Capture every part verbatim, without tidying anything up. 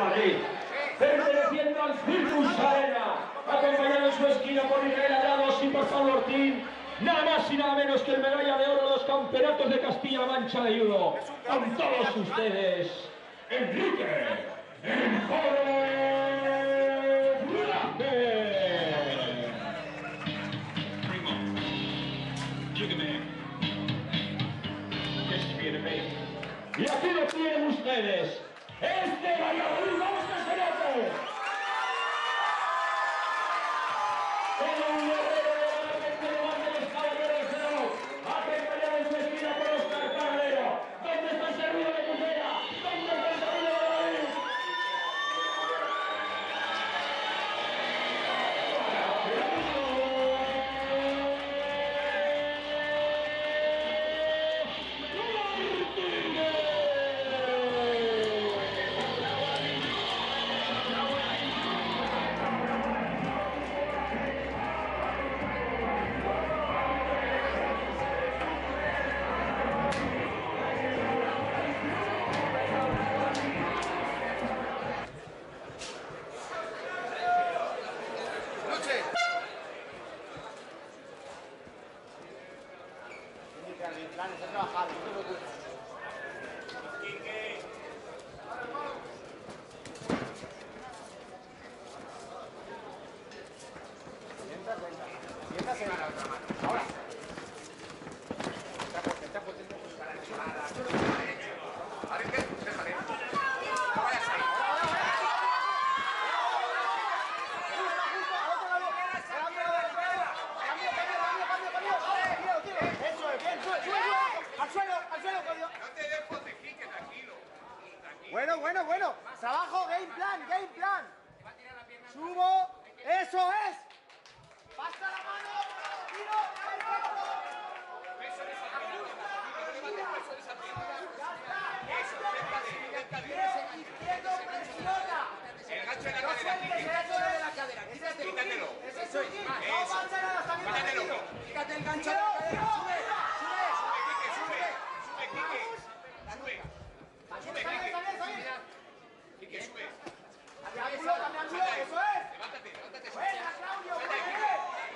Madrid, perteneciendo al Circus Arena, acompañado en su esquina por Israel Arados y por Pablo Ortín, nada más y nada menos que el medalla de oro de los campeonatos de Castilla-La Mancha de judo. Con todos ustedes, Enrique, el joven grande. Y aquí lo tienen ustedes, este Valladolid, vamos a Cerote. El guerrero de la gente de los caballeros de oro, acompañado en su esquina por Oscar Carrero. ¿Dónde está el servicio de Pucera? ¿Dónde está el servicio de Valladolid? Planes a trabajar, no te preocupes. Siéntate, siéntate. Ahora. Está fuerte, está fuerte. Ahora que, déjale. No vayas ahí. ¡Al suelo! ¡Al suelo, Claudio! No te des potejique, tranquilo. Bueno, bueno, bueno. Trabajo, game plan, game plan. Subo. ¡Eso es! ¡Pasa la mano! ¡Tiro! ¡Perfecto! Peso en esa pierna. Peso en esa pierna. Eso, cerca de él. Izquierdo, presiona. El gancho en la No cadera, sueltes Quique. eso de la cadera. Quítatelo. Ese es tu kit. No pasa nada, está bien Quítatelo. metido. Quítate el gancho de la cadera. Sube, sube. Sube, Quique, sube. Sube, Quique. Sube. Sube, Está bien, está bien, está bien. Quique. Quique, sube. Cambia ángulo, cambia ángulo, eso es. Levántate, levántate. Buena, Claudio, Suelta, muy Quique.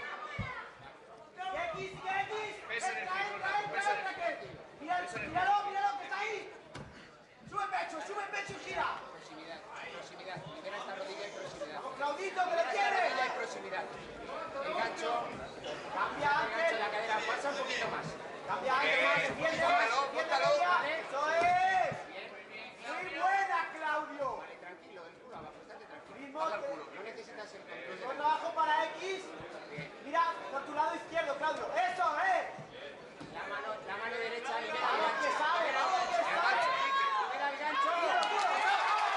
bien. X, X. Peso en el Entra, frijol, entra, entra, peso en el entra, frijol. que- Mira, Peso en el míralo, míralo, que está ahí. Sube pecho, sube pecho y gira. Proximidad, proximidad. Libera esta rodilla y proximidad. Vamos, Claudito, que le Libera esta rodilla y quieres. proximidad. El gancho, Cambia el gancho antes. de la cadera. Pasa un poquito más. Cambia antes, más, defiende, Bótalo, defiende, bótalo. media. Eso es. Muy buena, Claudio. Vale, tranquilo, del culo abajo. Estate tranquilo. Mismo, Baja el que- culo. No necesitas el control de Con la... trabajo para X. Mira, por tu lado izquierdo, Claudio. Eso es. La mano, la mano derecha libera el Vamos, gancho. que sabe, Libera el vamos, que gancho. sabe. Libera el gancho. Tiro, tiro, tiro.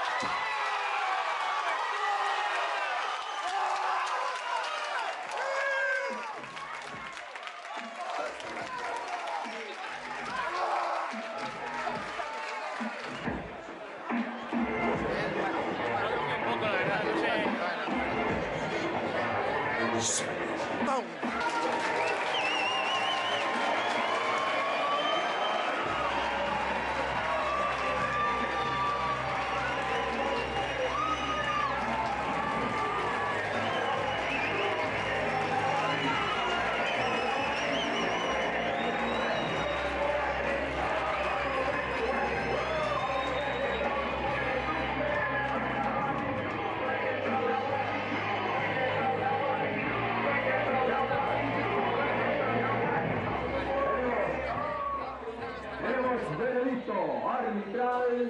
Tenemos veredicto arbitral.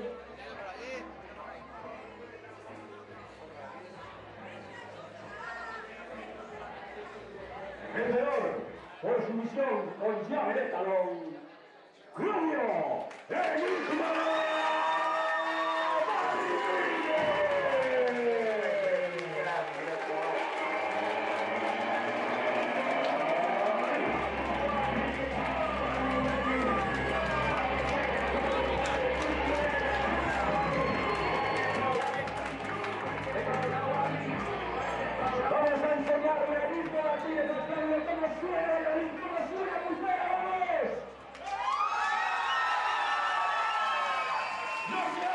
Vencedor por sumisión con llave de talón, Claudio Enigma. Vamos a enseñarle a Nico Martínez el Claudio cómo suena, cómo suena, Pucera, vamos. ¡No se